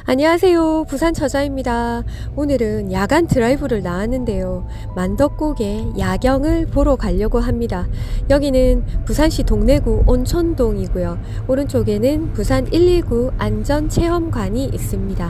안녕하세요, 부산 처자입니다. 오늘은 야간 드라이브를 나왔는데요, 만덕곡의 야경을 보러 가려고 합니다. 여기는 부산시 동래구 온천동이고요, 오른쪽에는 부산 119 안전체험관이 있습니다.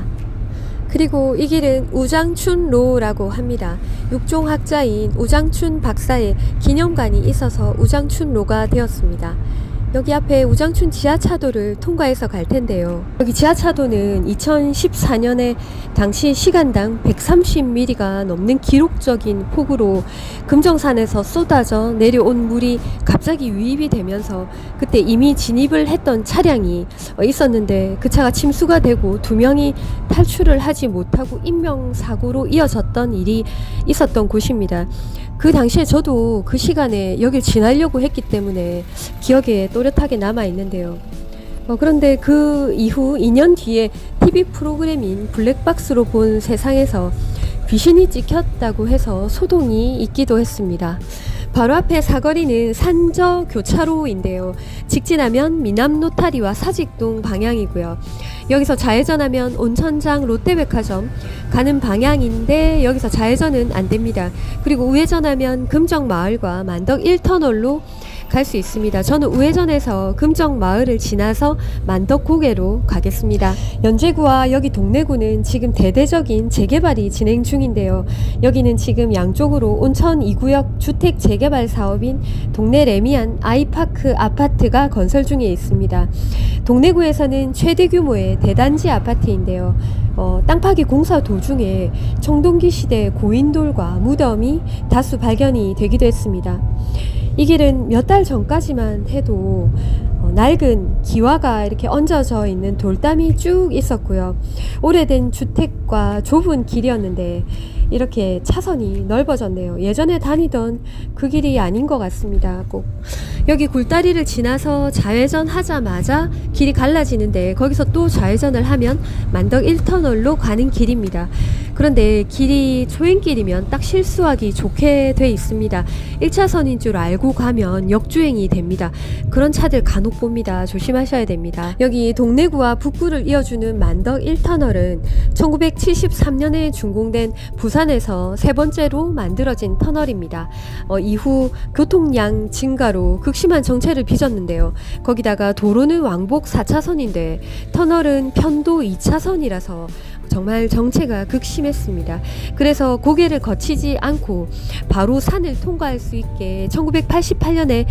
그리고 이 길은 우장춘로라고 합니다. 육종학자인 우장춘 박사의 기념관이 있어서 우장춘로가 되었습니다. 여기 앞에 우장춘 지하차도를 통과해서 갈 텐데요, 여기 지하차도는 2014년에 당시 시간당 130mm가 넘는 기록적인 폭우로 금정산에서 쏟아져 내려온 물이 갑자기 유입이 되면서 그때 이미 진입을 했던 차량이 있었는데 그 차가 침수가 되고 2명이 탈출을 하지 못하고 인명사고로 이어졌던 일이 있었던 곳입니다. 그 당시에 저도 그 시간에 여길 지나려고 했기 때문에 기억에 또렷하게 남아있는데요. 그런데 그 이후 2년 뒤에 TV 프로그램인 블랙박스로 본 세상에서 귀신이 찍혔다고 해서 소동이 있기도 했습니다. 바로 앞에 사거리는 산저교차로인데요, 직진하면 미남노타리와 사직동 방향이고요, 여기서 좌회전하면 온천장 롯데백화점 가는 방향인데 여기서 좌회전은 안됩니다. 그리고 우회전하면 금정마을과 만덕 1터널로 갈 수 있습니다. 저는 우회전해서 금정마을을 지나서 만덕고개로 가겠습니다. 연제구와 여기 동래구는 지금 대대적인 재개발이 진행 중인데요, 여기는 지금 양쪽으로 온천 2구역 주택 재개발 사업인 동래 레미안 아이파크 아파트가 건설 중에 있습니다. 동래구에서는 최대 규모의 대단지 아파트인데요, 땅 파기 공사 도중에 청동기 시대 고인돌과 무덤이 다수 발견이 되기도 했습니다. 이 길은 몇 달 전까지만 해도 낡은 기와가 이렇게 얹어져 있는 돌담이 쭉 있었고요, 오래된 주택과 좁은 길이었는데 이렇게 차선이 넓어졌네요. 예전에 다니던 그 길이 아닌 것 같습니다. 꼭 여기 굴다리를 지나서 좌회전 하자마자 길이 갈라지는데 거기서 또 좌회전을 하면 만덕 1터널로 가는 길입니다. 그런데 길이 초행길이면 딱 실수하기 좋게 돼 있습니다. 1차선인 줄 알고 가면 역주행이 됩니다. 그런 차들 간혹 봅니다. 조심하셔야 됩니다. 여기 동래구와 북구를 이어주는 만덕 1터널은 1973년에 준공된 부산에서 세 번째로 만들어진 터널입니다. 이후 교통량 증가로 극심한 정체를 빚었는데요, 거기다가 도로는 왕복 4차선인데 터널은 편도 2차선이라서 정말 정체가 극심했습니다. 그래서 고개를 거치지 않고 바로 산을 통과할 수 있게 1988년에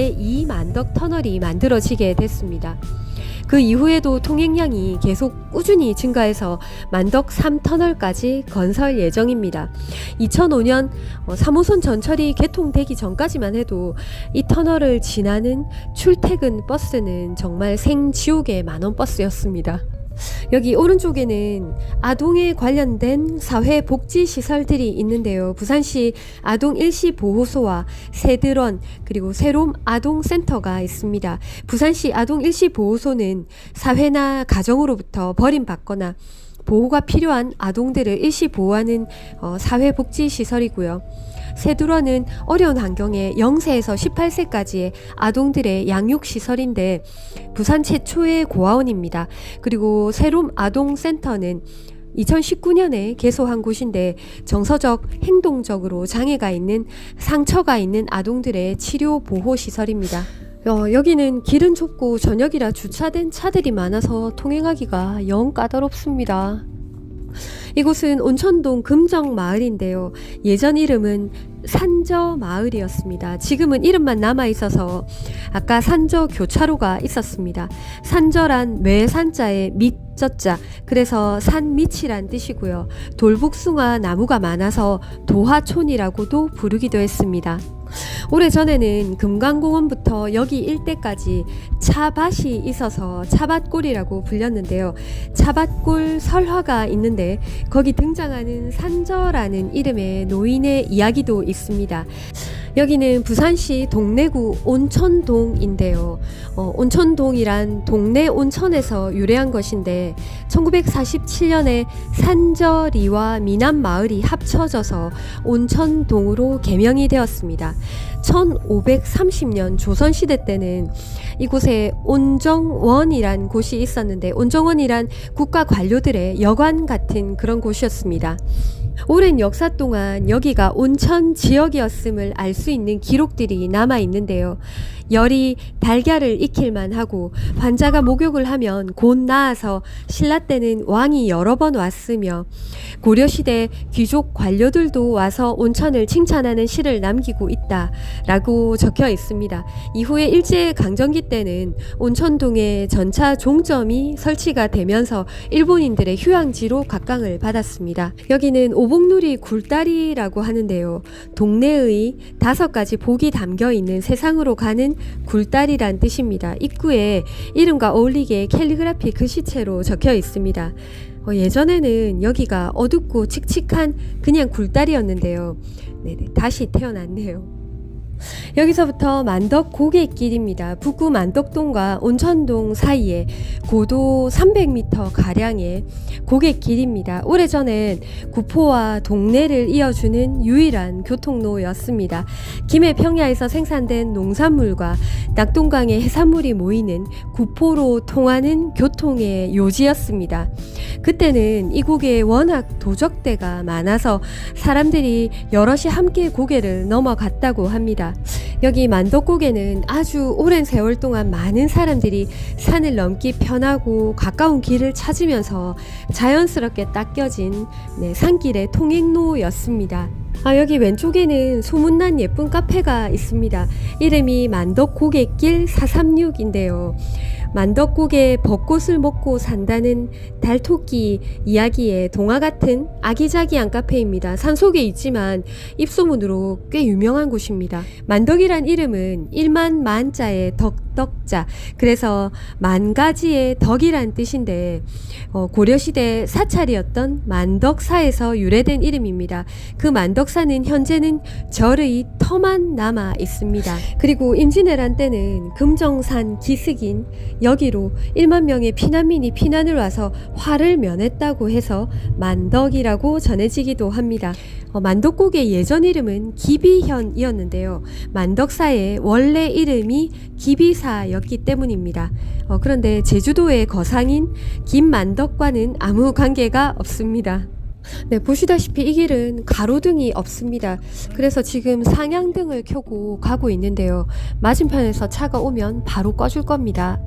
제2만덕 터널이 만들어지게 됐습니다. 그 이후에도 통행량이 계속 꾸준히 증가해서 만덕 3터널까지 건설 예정입니다. 2005년 3호선 전철이 개통되기 전까지만 해도 이 터널을 지나는 출퇴근 버스는 정말 생지옥의 만원 버스였습니다. 여기 오른쪽에는 아동에 관련된 사회복지시설들이 있는데요, 부산시 아동 일시보호소와 새들원 그리고 새롬 아동센터가 있습니다. 부산시 아동 일시보호소는 사회나 가정으로부터 버림받거나 보호가 필요한 아동들을 일시 보호하는 사회복지시설이고요, 새들원은 어려운 환경에 0세에서 18세까지의 아동들의 양육시설인데 부산 최초의 고아원입니다. 그리고 새롬 아동센터는 2019년에 개소한 곳인데 정서적, 행동적으로 장애가 있는 상처가 있는 아동들의 치료 보호시설입니다. 여기는 길은 좁고 저녁이라 주차된 차들이 많아서 통행하기가 영 까다롭습니다. 이곳은 온천동 금정마을인데요, 예전 이름은 산저마을이었습니다. 지금은 이름만 남아있어서 아까 산저교차로가 있었습니다. 산저란 매산자의 밑저자, 그래서 산밑이란 뜻이고요, 돌북숭아 나무가 많아서 도하촌이라고도 부르기도 했습니다. 오래전에는 금강공원부터 여기 일대까지 차밭이 있어서 차밭골이라고 불렸는데요, 차밭골 설화가 있는데 거기 등장하는 산저라는 이름의 노인의 이야기도 있습니다. 여기는 부산시 동래구 온천동인데요, 온천동이란 동래 온천에서 유래한 것인데 1947년에 산저리와 미남마을이 합쳐져서 온천동으로 개명이 되었습니다. 1530년 조선시대 때는 이곳에 온정원이란 곳이 있었는데, 온정원이란 국가 관료들의 여관 같은 그런 곳이었습니다. 오랜 역사 동안 여기가 온천 지역이었음을 알 수 있는 기록들이 남아 있는데요. 열이 달걀을 익힐만 하고 환자가 목욕을 하면 곧 나아서 신라 때는 왕이 여러 번 왔으며 고려시대 귀족 관료들도 와서 온천을 칭찬하는 시를 남기고 있다라고 적혀 있습니다. 이후에 일제강점기 때는 온천동에 전차 종점이 설치가 되면서 일본인들의 휴양지로 각광을 받았습니다. 여기는 오복누리 굴다리라고 하는데요. 동네의 5가지 복이 담겨 있는 세상으로 가는 굴다리란 뜻입니다. 입구에 이름과 어울리게 캘리그라피 글씨체로 적혀 있습니다. 예전에는 여기가 어둡고 칙칙한 그냥 굴다리였는데요. 네네, 다시 태어났네요. 여기서부터 만덕 고갯길입니다. 북구 만덕동과 온천동 사이에 고도 300m 가량의 고갯길입니다. 오래전엔 구포와 동네를 이어주는 유일한 교통로였습니다. 김해 평야에서 생산된 농산물과 낙동강의 해산물이 모이는 구포로 통하는 교통의 요지였습니다. 그때는 이 고개에 워낙 도적대가 많아서 사람들이 여럿이 함께 고개를 넘어갔다고 합니다. 여기 만덕고개는 아주 오랜 세월 동안 많은 사람들이 산을 넘기 편하고 가까운 길을 찾으면서 자연스럽게 닦여진 산길의 통행로였습니다. 여기 왼쪽에는 소문난 예쁜 카페가 있습니다. 이름이 만덕고갯길 436인데요. 만덕고개 벚꽃을 먹고 산다는 달토끼 이야기의 동화 같은 아기자기한 카페입니다. 산속에 있지만 입소문으로 꽤 유명한 곳입니다. 만덕이란 이름은 1만 만자의 덕덕자, 그래서 만가지의 덕이란 뜻인데 고려시대 사찰이었던 만덕사에서 유래된 이름입니다. 그 만덕사는 현재는 절의 터만 남아 있습니다. 그리고 임진왜란 때는 금정산 기슭인 여기로 1만 명의 피난민이 피난을 와서 화를 면했다고 해서 만덕이라고 전해지기도 합니다. 만덕고개 예전 이름은 기비현이었는데요. 만덕사의 원래 이름이 기비사였기 때문입니다. 그런데 제주도의 거상인 김만덕과는 아무 관계가 없습니다. 네, 보시다시피 이 길은 가로등이 없습니다. 그래서 지금 상향등을 켜고 가고 있는데요. 맞은편에서 차가 오면 바로 꺼줄 겁니다.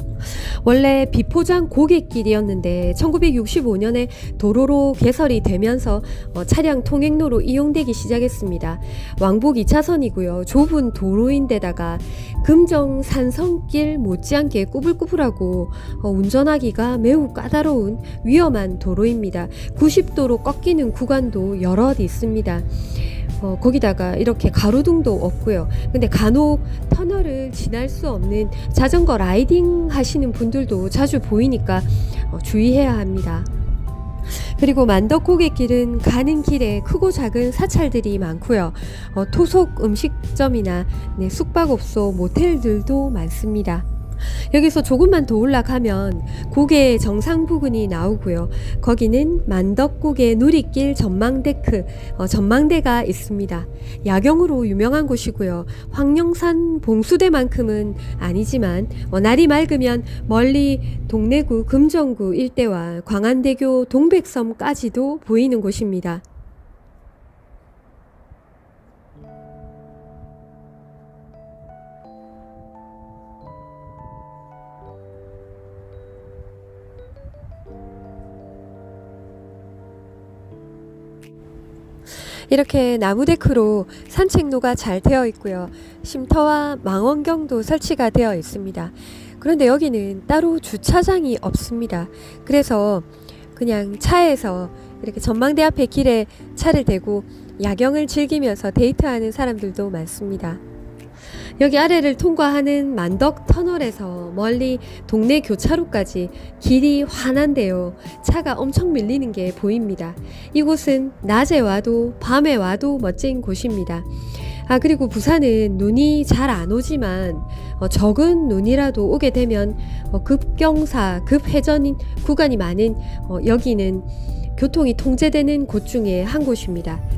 원래 비포장 고갯길이었는데 1965년에 도로로 개설이 되면서 차량 통행로로 이용되기 시작했습니다. 왕복 2차선이고요. 좁은 도로인데다가 금정 산성길 못지않게 꾸불꾸불하고 운전하기가 매우 까다로운 위험한 도로입니다. 90도로 꺾이는 구간도 여럿 있습니다. 거기다가 이렇게 가로등도 없고요. 근데 간혹 터널을 지날 수 없는 자전거 라이딩 하시는 분들도 자주 보이니까 주의해야 합니다. 그리고 만덕고갯길은 가는 길에 크고 작은 사찰들이 많고요. 토속 음식점이나 숙박업소, 모텔들도 많습니다. 여기서 조금만 더 올라가면 고개 정상 부근이 나오고요. 거기는 만덕고개 누리길 전망데크, 전망대가 있습니다. 야경으로 유명한 곳이고요. 황령산 봉수대만큼은 아니지만 날이 맑으면 멀리 동래구 금정구 일대와 광안대교 동백섬까지도 보이는 곳입니다. 이렇게 나무 데크로 산책로가 잘 되어 있고요. 쉼터와 망원경도 설치가 되어 있습니다. 그런데 여기는 따로 주차장이 없습니다. 그래서 그냥 차에서 이렇게 전망대 앞에 길에 차를 대고 야경을 즐기면서 데이트하는 사람들도 많습니다. 여기 아래를 통과하는 만덕 터널에서 멀리 동네 교차로까지 길이 환한데요. 차가 엄청 밀리는 게 보입니다. 이곳은 낮에 와도 밤에 와도 멋진 곳입니다. 그리고 부산은 눈이 잘 안 오지만 적은 눈이라도 오게 되면 급경사, 급회전인 구간이 많은 여기는 교통이 통제되는 곳 중에 한 곳입니다.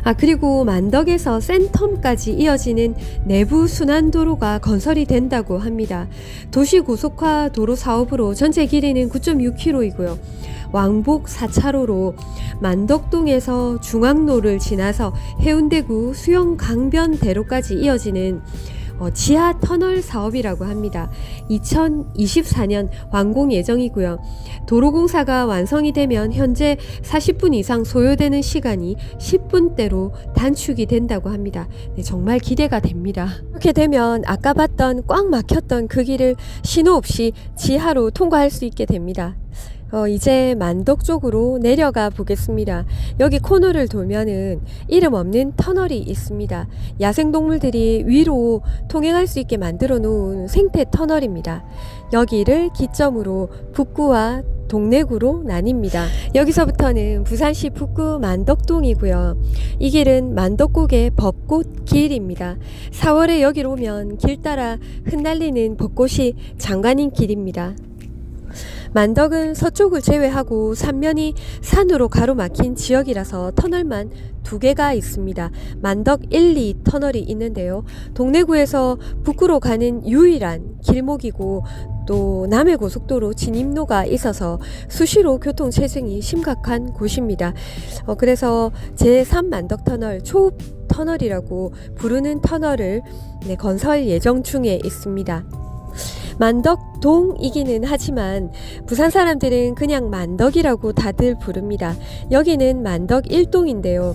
그리고 만덕에서 센텀까지 이어지는 내부 순환도로가 건설이 된다고 합니다. 도시고속화 도로 사업으로 전체 길이는 9.6km이고요. 왕복 4차로로 만덕동에서 중앙로를 지나서 해운대구 수영강변대로까지 이어지는 지하 터널 사업이라고 합니다. 2024년 완공 예정이고요. 도로공사가 완성이 되면 현재 40분 이상 소요되는 시간이 10분대로 단축이 된다고 합니다. 네, 정말 기대가 됩니다. 이렇게 되면 아까 봤던 꽉 막혔던 그 길을 신호 없이 지하로 통과할 수 있게 됩니다. 이제 만덕 쪽으로 내려가 보겠습니다. 여기 코너를 돌면은 이름 없는 터널이 있습니다. 야생동물들이 위로 통행할 수 있게 만들어 놓은 생태 터널입니다. 여기를 기점으로 북구와 동래구로 나뉩니다. 여기서부터는 부산시 북구 만덕동이고요. 이 길은 만덕국의 벚꽃 길입니다. 4월에 여기로 오면 길 따라 흩날리는 벚꽃이 장관인 길입니다. 만덕은 서쪽을 제외하고 3면이 산으로 가로막힌 지역이라서 터널만 2개가 있습니다. 만덕 1, 2 터널이 있는데요. 동래구에서 북구로 가는 유일한 길목이고 또 남해고속도로 진입로가 있어서 수시로 교통체증이 심각한 곳입니다. 그래서 제3만덕터널 초읍 터널이라고 부르는 터널을 건설 예정 중에 있습니다. 만덕동이기는 하지만 부산 사람들은 그냥 만덕이라고 다들 부릅니다. 여기는 만덕 1동인데요.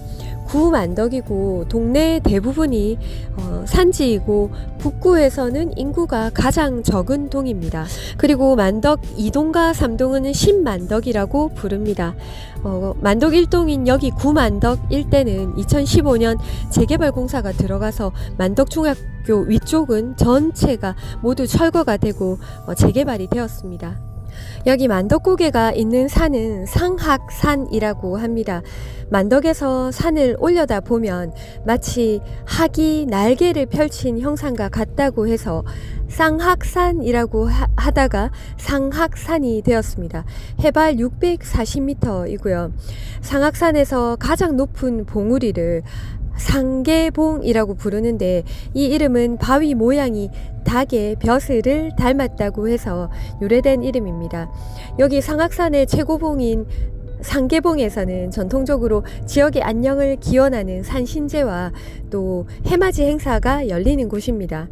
구만덕이고 동네 대부분이 산지이고 북구에서는 인구가 가장 적은 동입니다. 그리고 만덕 2동과 3동은 신만덕이라고 부릅니다. 만덕 1동인 여기 구만덕 일대는 2015년 재개발 공사가 들어가서 만덕중학교 위쪽은 전체가 모두 철거가 되고 재개발이 되었습니다. 여기 만덕고개가 있는 산은 상학산이라고 합니다. 만덕에서 산을 올려다 보면 마치 학이 날개를 펼친 형상과 같다고 해서 쌍학산이라고 하다가 상학산이 되었습니다. 해발 640m이고요. 상학산에서 가장 높은 봉우리를 상계봉이라고 부르는데 이 이름은 바위 모양이 닭의 벼슬을 닮았다고 해서 유래된 이름입니다. 여기 상악산의 최고봉인 상계봉에서는 전통적으로 지역의 안녕을 기원하는 산신제와 또 해맞이 행사가 열리는 곳입니다.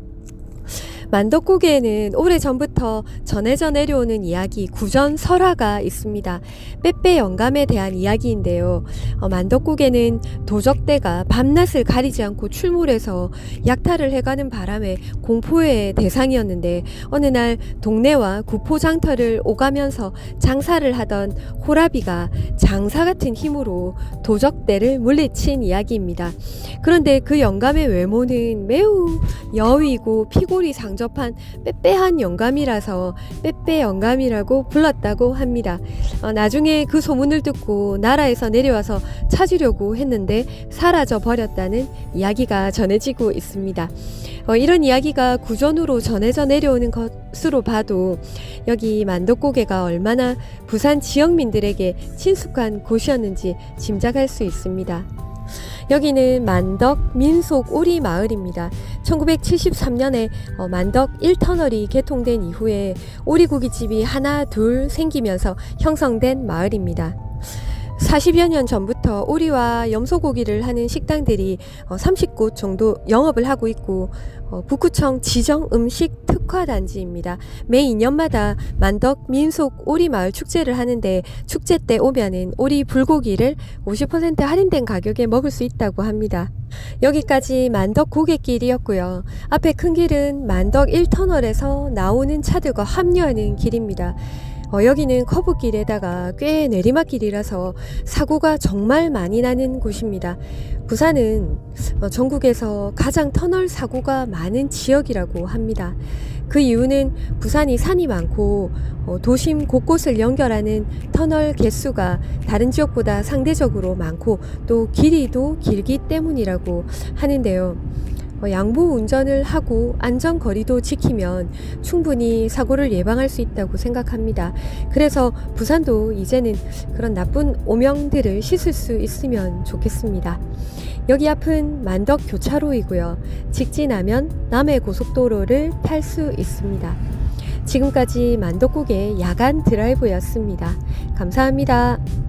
만덕고개에는 오래전부터 전해져 내려오는 이야기 구전설화가 있습니다. 빼빼 영감에 대한 이야기인데요. 만덕고개는 도적대가 밤낮을 가리지 않고 출몰해서 약탈을 해가는 바람에 공포의 대상이었는데 어느 날 동네와 구포장터를 오가면서 장사를 하던 호라비가 장사 같은 힘으로 도적대를 물리친 이야기입니다. 그런데 그 영감의 외모는 매우 여위고 피골이 상접한 빼빼한 영감이라서 빼빼 영감이라고 불렀다고 합니다. 나중에 그 소문을 듣고 나라에서 내려와서 찾으려고 했는데 사라져 버렸다는 이야기가 전해지고 있습니다. 이런 이야기가 구전으로 전해져 내려오는 것으로 봐도 여기 만덕고개가 얼마나 부산 지역민들에게 친숙한 곳이었는지 짐작할 수 있습니다. 여기는 만덕 민속 오리 마을입니다. 1973년에 만덕 1터널이 개통된 이후에 오리고기집이 하나 둘 생기면서 형성된 마을입니다. 40여 년 전부터 오리와 염소고기를 하는 식당들이 30곳 정도 영업을 하고 있고 북구청 지정 음식 특화단지입니다. 매 2년마다 만덕 민속 오리마을 축제를 하는데 축제 때 오면은 오리 불고기를 50% 할인된 가격에 먹을 수 있다고 합니다. 여기까지 만덕 고갯길이었고요. 앞에 큰 길은 만덕 1터널에서 나오는 차들과 합류하는 길입니다. 여기는 커브길에다가 꽤 내리막길이라서 사고가 정말 많이 나는 곳입니다. 부산은 전국에서 가장 터널 사고가 많은 지역이라고 합니다. 그 이유는 부산이 산이 많고 도심 곳곳을 연결하는 터널 개수가 다른 지역보다 상대적으로 많고 또 길이도 길기 때문이라고 하는데요. 양보 운전을 하고 안전거리도 지키면 충분히 사고를 예방할 수 있다고 생각합니다. 그래서 부산도 이제는 그런 나쁜 오명들을 씻을 수 있으면 좋겠습니다. 여기 앞은 만덕 교차로이고요. 직진하면 남해고속도로를 탈 수 있습니다. 지금까지 만덕국의 야간 드라이브였습니다. 감사합니다.